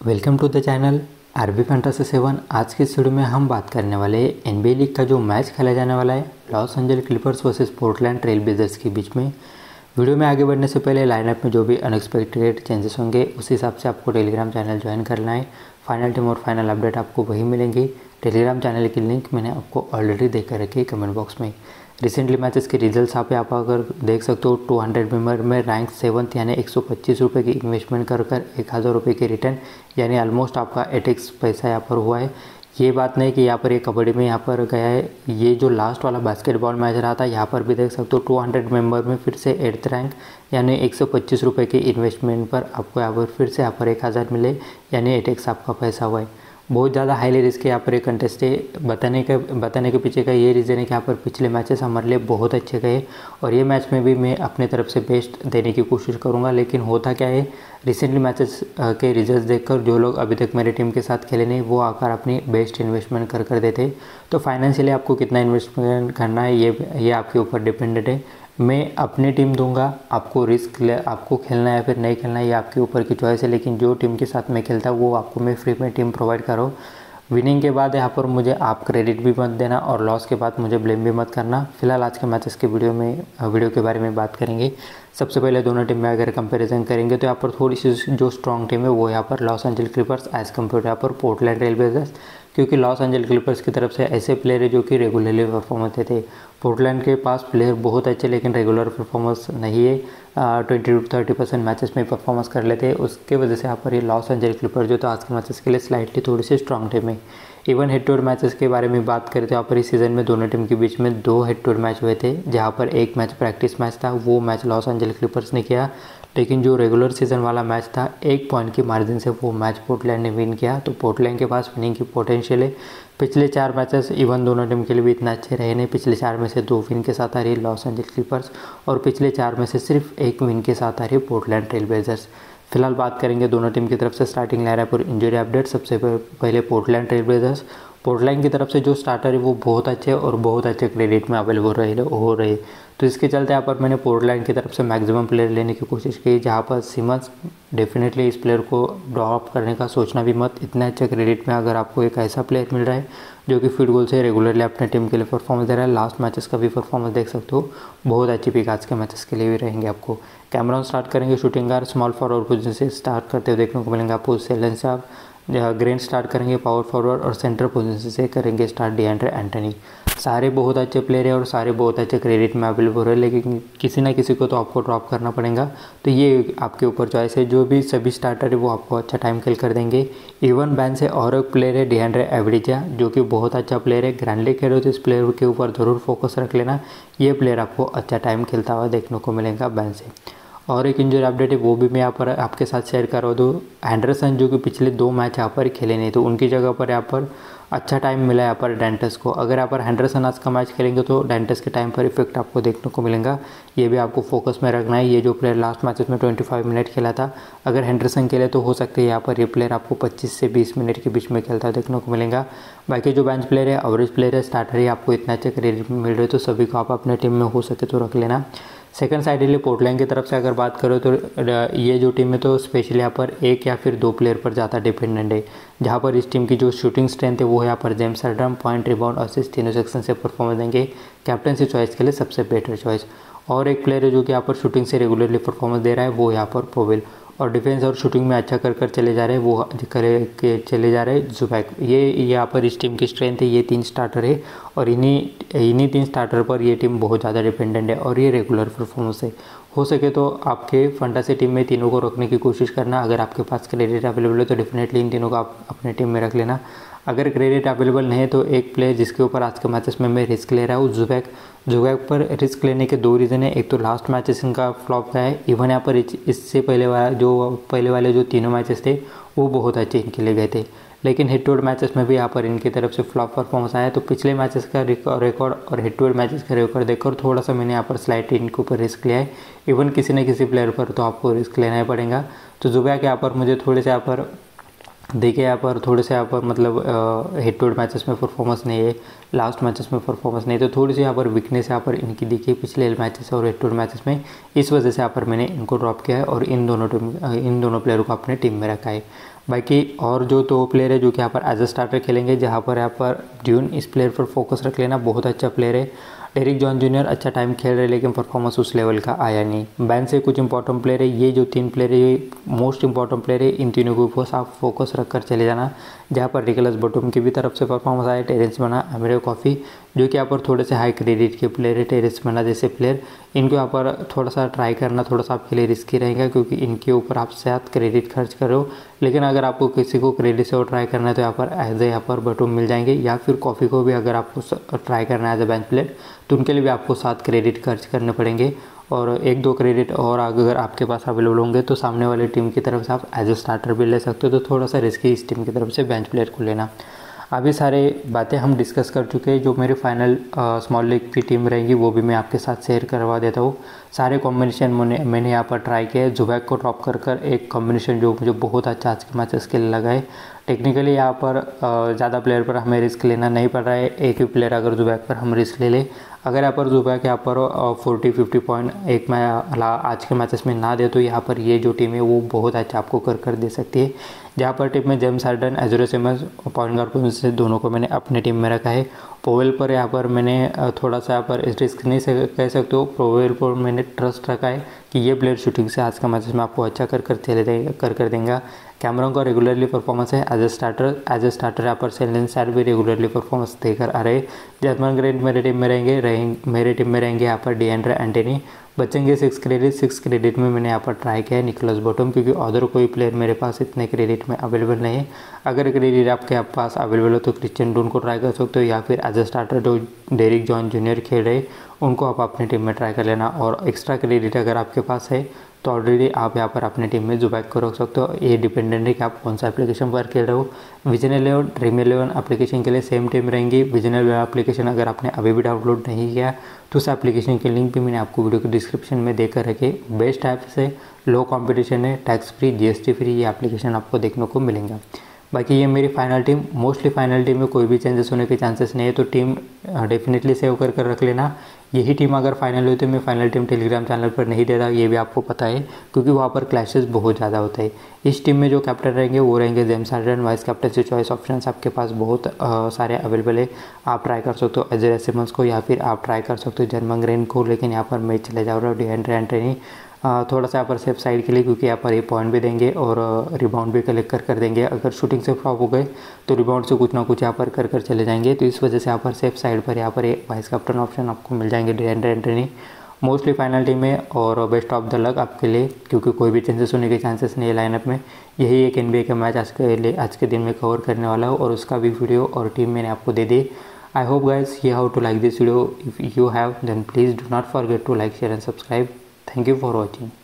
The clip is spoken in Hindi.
Welcome to the channel RB fantasy 7। आज के इस वीडियो में हम बात करने वाले हैं एनबीए लीग का जो मैच खेला जाने वाला है Los Angeles Clippers versus Portland Trail Blazers के बीच में। वीडियो में आगे बढ़ने से पहले लाइनअप में जो भी अनएक्सपेक्टेड चेंजेस होंगे उस हिसाब से आपको टेलीग्राम चैनल ज्वाइन करना है। फाइनल टीम और फाइनल अपडेट आपको वही मिलेंगी। टेलीग्राम चैनल की लिंक मैंने आपको ऑलरेडी दे कर रखी है कमेंट बॉक्स में। रिसेंटली मैचेस के रिजल्ट्स आप अगर देख सकते हो 200 मेंबर में रैंक 7th यानी 125 रुपये की इन्वेस्टमेंट कर 1000 रुपये की रिटर्न यानी ऑलमोस्ट आपका 8x पैसा यहाँ पर हुआ है। ये बात नहीं कि यहाँ पर ये कबड्डी में यहाँ पर गया है। ये जो लास्ट वाला बास्केटबॉल मैच रहा था यहाँ पर भी देख सकते हो 200 मेंबर में फिर से 8th रैंक यानी 125 रुपये की इन्वेस्टमेंट पर आपको यहाँ पर फिर से यहाँ पर 1000 मिले यानी 8x आपका पैसा हुआ है। बहुत ज़्यादा हाईली रिस्क यहाँ पर एक कंटेस्ट है। बताने के पीछे का ये रीज़न है कि यहाँ पर पिछले मैचेस हमारे लिए बहुत अच्छे गए और ये मैच में भी मैं अपने तरफ से बेस्ट देने की कोशिश करूँगा। लेकिन होता क्या है, रिसेंटली मैचेस के रिजल्ट्स देखकर जो लोग अभी तक मेरी टीम के साथ खेले नहीं वो आकर अपनी बेस्ट इन्वेस्टमेंट कर देते। तो फाइनेंशियली आपको कितना इन्वेस्टमेंट करना है ये आपके ऊपर डिपेंडेड है। मैं अपनी टीम दूंगा, आपको आपको खेलना है या फिर नहीं खेलना है ये आपके ऊपर की चॉइस है। लेकिन जो टीम के साथ मैं खेलता हूँ वो आपको मैं फ्री में टीम प्रोवाइड करूँ। विनिंग के बाद यहाँ पर मुझे आप क्रेडिट भी मत देना और लॉस के बाद मुझे ब्लेम भी मत करना। फिलहाल आज के मैचेस के वीडियो के बारे में बात करेंगे। सबसे पहले दोनों टीम में अगर कंपैरिजन करेंगे तो यहाँ पर थोड़ी सी जो स्ट्रॉन्ग टीम है वो यहाँ पर Los Angeles Clippers as compared to यहाँ पर पोर्टलैंड ट्रेल ब्लेजर्स, क्योंकि लॉस एंजल्स क्लिपर्स की तरफ से ऐसे प्लेयर है जो कि रेगुलरली परफॉर्मेंस देते। पोर्टलैंड के पास प्लेयर बहुत अच्छे लेकिन रेगुलर परफॉर्मेंस नहीं है। 20 to 30% मैचेस में परफॉर्मेंस कर लेते हैं। उसके वजह से यहाँ पर ये लॉस एंजल्स क्लिपर्स जो तो आज के मैचेस के लिए स्लाइटली थोड़ी सी स्ट्रॉन्ग टीम है। Even head to head matches के बारे में बात करें तो यहाँ पर इस सीज़न में दोनों टीम के बीच में 2 हेड टू हेड मैच हुए थे, जहाँ पर एक मैच प्रैक्टिस मैच था, वो मैच लॉस एंजल्स क्लिपर्स ने किया। लेकिन जो रेगुलर सीजन वाला मैच था 1 पॉइंट की मार्जिन से वो मैच पोर्टलैंड ने विन किया। तो पोर्टलैंड के पास विनिंग की पोटेंशियल है। पिछले 4 मैचेस इवन दोनों टीम के लिए भी इतना अच्छे रहे नहीं। पिछले 4 में से 2 विन के साथ आ रही लॉस एंजल्स क्लिपर्स और पिछले 4 में से सिर्फ 1 विन के साथ आ रही पोर्टलैंड ट्रेल ब्लेजर्स। फिलहाल बात करेंगे दोनों टीम की तरफ से स्टार्टिंग लाइनअप और इंजरी अपडेट। सबसे पहले पोर्टलैंड ट्रेल ब्लेजर्स। पोर्टलैंड की तरफ से जो स्टार्टर है वो बहुत अच्छे और बहुत अच्छे क्रेडिट में अवेलेबल हो रहे। तो इसके चलते यहाँ पर मैंने पोर्टलैंड की तरफ से मैक्सिमम प्लेयर लेने की कोशिश की, जहाँ पर सिमंस डेफिनेटली इस प्लेयर को ड्रॉप करने का सोचना भी मत। इतना अच्छा क्रेडिट में अगर आपको एक ऐसा प्लेयर मिल रहा है जो कि फील्ड गोल से रेगुलरली अपने टीम के लिए परफॉर्मेंस दे रहा है, लास्ट मैचेस का भी परफॉर्मेंस देख सकते हो, बहुत अच्छी पिक आज के मैचेस के लिए भी रहेंगे आपको। कैमरॉन स्टार्ट करेंगे shooting guard, small forward position से स्टार्ट करते हुए देखने को मिलेंगे आपको सेलन साहब। ग्रेन स्टार्ट करेंगे पावर फॉरवर्ड और सेंटर पोजीशन से करेंगे स्टार्ट डिएंड्रे एंटनी। सारे बहुत अच्छे प्लेयर हैं और सारे बहुत अच्छे क्रेडिट में अवेलेबल है, लेकिन किसी ना किसी को तो आपको ड्रॉप करना पड़ेगा। तो ये आपके ऊपर चॉइस है। जो भी सभी स्टार्टर है वो आपको अच्छा टाइम खेल कर देंगे। इवन बैन से और एक प्लेयर है डिएंड्रे एवरेजा, जो कि बहुत अच्छा प्लेयर है। ग्रैंडली खेलो तो इस प्लेयर के ऊपर ज़रूर फोकस रख लेना। ये प्लेयर आपको अच्छा टाइम खेलता हुआ देखने को मिलेगा बैन से। और एक इंजरी अपडेट है वो भी मैं यहाँ पर आपके साथ शेयर कर रहा हूँ। एंडरसन जो कि पिछले 2 मैच यहाँ पर खेले नहीं, तो उनकी जगह पर यहाँ पर अच्छा टाइम मिला यहाँ पर डेंटस को। अगर यहाँ पर हैंडरसन आज का मैच खेलेंगे तो डेंटस के टाइम पर इफेक्ट आपको देखने को मिलेगा। ये भी आपको फोकस में रखना है। ये जो प्लेयर लास्ट मैचेस में 25 मिनट खेला था, अगर हैंडरसन खेले तो हो सकता है यहाँ पर ये प्लेयर आपको 25 से 20 मिनट के बीच में खेलता देखने को मिलेगा। बाकी जो बेंच प्लेयर है, एवरेज प्लेयर है, स्टार्टर है, आपको इतना अच्छे क्रेडिट मिल रहे तो सभी को आप अपने टीम में हो सके तो रख लेना। सेकंड साइडली पोर्टलैंड की तरफ से अगर बात करो तो ये जो टीम है तो स्पेशली यहाँ पर 1 या फिर 2 प्लेयर पर ज़्यादा डिपेंडेंट है, जहाँ पर इस टीम की जो शूटिंग स्ट्रेंथ है वो है यहाँ पर James Harden, point, rebound, assist तीनों सेक्शन से परफॉर्मेंस देंगे। कैप्टनसी चॉइस के लिए सबसे बेटर चॉइस। और एक प्लेयर है जो कि यहाँ पर शूटिंग से रेगुलरली परफॉर्मेंस दे रहा है, वो यहाँ पर पोवेल। और डिफेंस और शूटिंग में अच्छा कर चले जा रहे हैं वो चले जा रहे हैं जुबैक। ये यहाँ पर इस टीम की स्ट्रेंथ है। ये 3 स्टार्टर है और इन्हीं 3 स्टार्टर पर ये टीम बहुत ज़्यादा डिपेंडेंट है और ये रेगुलर परफॉर्मेंस है। हो सके तो आपके फंटासी टीम में तीनों को रखने की कोशिश करना। अगर आपके पास क्रेडिट अवेलेबल है तो डेफिनेटली इन तीनों को आप अपने टीम में रख लेना। अगर क्रेडिट अवेलेबल नहीं है तो एक प्लेयर जिसके ऊपर आज के मैचेस में मैं रिस्क ले रहा हूँ जुबैक पर रिस्क लेने के 2 रीज़न है। एक तो लास्ट मैचेस इनका फ्लॉप गया है। इवन यहाँ पर इससे पहले वाले जो तीनों मैचेस थे वो बहुत अच्छे इनके लिए गए थे, लेकिन हेड टू हेड मैचेस में भी यहाँ पर इनकी तरफ से फ्लॉप परफॉर्मेंस आया। तो पिछले मैचेस का रिकॉर्ड और हेड टू हेड मैचेस का रिकॉर्ड देखकर थोड़ा सा मैंने यहाँ पर स्लाइटली इनके ऊपर रिस्क लिया है। इवन किसी न किसी प्लेयर पर तो आपको रिस्क लेना ही पड़ेगा। तो जुबैक यहाँ पर मुझे थोड़े से यहाँ पर देखिए यहाँ पर मतलब हेड टू हेड मैचेस में परफॉर्मेंस नहीं है, लास्ट मैचेस में परफॉर्मेंस नहीं, तो थोड़ी सी यहाँ पर वीकनेस यहाँ पर इनकी दिखी पिछले मैचेस और हेड टू हेड मैचेस में। इस वजह से यहाँ पर मैंने इनको ड्रॉप किया है और इन दोनों प्लेयरों को अपने टीम में रखा है। बाकी और जो 2 प्लेयर है जो कि यहाँ पर एज अ स्टार्टर खेलेंगे, जहाँ पर यहाँ पर ड्यून, इस प्लेयर पर फोकस रख लेना, बहुत अच्छा प्लेयर है। डेरिक जॉन जूनियर अच्छा टाइम खेल रहे लेकिन परफॉर्मेंस उस लेवल का आया नहीं। बैन से कुछ इंपॉर्टेंट प्लेयर है, ये जो 3 प्लेयर है ये मोस्ट इंपॉर्टेंट प्लेयर है, इन तीनों के ऊपर आप फोकस रखकर चले जाना। जहाँ पर निकोलस बटूम की भी तरफ से परफॉर्मेंस आया, टेरेंस मना, अमीर कॉफ़ी जो कि यहाँ पर थोड़े से हाई क्रेडिट के प्लेयर है, टेरेंस मना जैसे प्लेयर, इनको यहाँ पर थोड़ा सा ट्राई करना थोड़ा सा आपके लिए रिस्की रहेगा क्योंकि इनके ऊपर आप शायद क्रेडिट खर्च कर रहे हो। लेकिन अगर आपको किसी को क्रेडिट से और ट्राई करना है तो यहाँ पर एज ए यहाँ पर बटूम मिल जाएंगे, या फिर कॉफ़ी को भी अगर आपको ट्राई करना है एज ए बेंच प्लेयर तो उनके लिए भी आपको 7 क्रेडिट खर्च करने पड़ेंगे। और 1-2 क्रेडिट और अगर आपके पास अवेलेबल होंगे तो सामने वाली टीम की तरफ से आप एज ए स्टार्टर भी ले सकते हो, तो थोड़ा सा रिस्की इस टीम की तरफ से बेंच प्लेयर को लेना। अभी सारे बातें हम डिस्कस कर चुके हैं। जो मेरी फाइनल स्मॉल लीग की टीम रहेगी वो भी मैं आपके साथ शेयर करवा देता हूँ। सारे कॉम्बिनेशन मैंने यहाँ पर ट्राई किया है। जुबैक को ड्रॉप कर एक कॉम्बिनेशन जो मुझे बहुत अच्छा आज के मैचेस के लिए लगा है। टेक्निकली यहाँ पर ज़्यादा प्लेयर पर हमें रिस्क लेना नहीं पड़ रहा है, एक ही प्लेयर अगर जुबैक पर हम रिस्क ले लें, अगर यहाँ पर जुबैक यहाँ पर 40-50 पॉइंट एक मैं आज के मैचेस में ना दे तो यहाँ पर ये जो टीम है वो बहुत अच्छा आपको कर दे सकती है। जहाँ पर टीम में जेम्स हार्डन, एज़ोरे सिमंस पॉइंट गार्ड पोजीशन से दोनों को मैंने अपनी टीम में रखा है। पोवेल पर यहाँ पर मैंने थोड़ा सा यहाँ पर रिस्क नहीं कह सकते हो, पोवेल पर मैंने ट्रस्ट रखा है कि ये प्लेयर शूटिंग से आज का मैचेस में आपको अच्छा कर देंगे। कैमरन का रेगुलरली परफॉर्मेंस है एज ए स्टार्टर यहाँ पर सेलन सैर भी रेगुलरली परफॉर्मेंस देकर आ रहे हैं। जर्मन ग्रेंट मेरे टीम में रहेंगे यहाँ पर डिएंड्रे एंटनी बचेंगे 6 क्रेडिट में मैंने यहाँ पर ट्राई किया है निकोलस बटूम, क्योंकि अदर कोई प्लेयर मेरे पास इतने क्रेडिट में अवेलेबल नहीं है। अगर क्रेडिट आपके पास अवेलेबल हो तो क्रिश्चियन डून को ट्राई कर सकते हो, या फिर एज अ स्टार्टर जो डेरिक जॉन जूनियर खेल रहे उनको आप अपनी टीम में ट्राई कर लेना। और एक्स्ट्रा क्रेडिट अगर आपके पास है तो ऑलरेडी आप यहाँ पर अपनी टीम में जुबैक को रख सकते हो। ये डिपेंडेंट है कि आप कौन सा एप्लीकेशन पर खेल रहे हो। विजन 11, ड्रीम 11 एप्लीकेशन के लिए सेम टीम रहेंगी। विजन 11 एप्लीकेशन अगर आपने अभी भी डाउनलोड नहीं किया तो उस एप्लीकेशन की लिंक भी मैंने आपको वीडियो के डिस्क्रिप्शन में देकर रखे। बेस्ट ऐप से, लो कॉम्पिटिशन है, टैक्स फ्री, GST फ्री ये एप्लीकेशन आपको देखने को मिलेंगे। बाकी ये मेरी final team, mostly final team में कोई भी चेंजेस होने के चांसेस नहीं है, तो टीम डेफिनेटली सेव कर रख लेना। यही टीम अगर फाइनल हुई तो मैं फाइनल टीम टेलीग्राम चैनल पर नहीं देता, ये भी आपको पता है, क्योंकि वहाँ पर क्लैशेस बहुत ज़्यादा होते हैं। इस टीम में जो कैप्टन रहेंगे वो रहेंगे जेम्स हार्डन। वाइस कैप्टन से चॉइस ऑप्शंस आपके पास बहुत सारे अवेलेबल है। आप ट्राई कर सकते हो एज़ोरे सिमंस को, या फिर आप ट्राई कर सकते हो जर्मन ग्रेंट को, लेकिन यहाँ पर मैं चले जा रहा हूँ डिएंड्रे एंटनी थोड़ा सा यहाँ पर सेफ साइड के लिए, क्योंकि यहाँ पर ये पॉइंट भी देंगे और रिबाउंड भी कलेक्ट कर देंगे। अगर शूटिंग से फ्लॉप हो गए तो रिबाउंड से कुछ ना कुछ यहाँ पर कर चले जाएंगे, तो इस वजह से यहाँ पर सेफ साइड पर यहाँ पर वाइस कैप्टन ऑप्शन आपको मिल जाएंगे Deandre Ayton. Mostly final team है और बेस्ट ऑफ द लक आपके लिए, क्योंकि कोई भी चेंजेस होने के चांसेस नहीं है लाइनअप में। यही एक NBA का मैच आज के दिन में कवर करने वाला हूँ और उसका भी वीडियो और टीम मैंने आपको दे दी। I hope guys you have to like this video. If you have, then please do not forget to like, share and subscribe. Thank you for watching.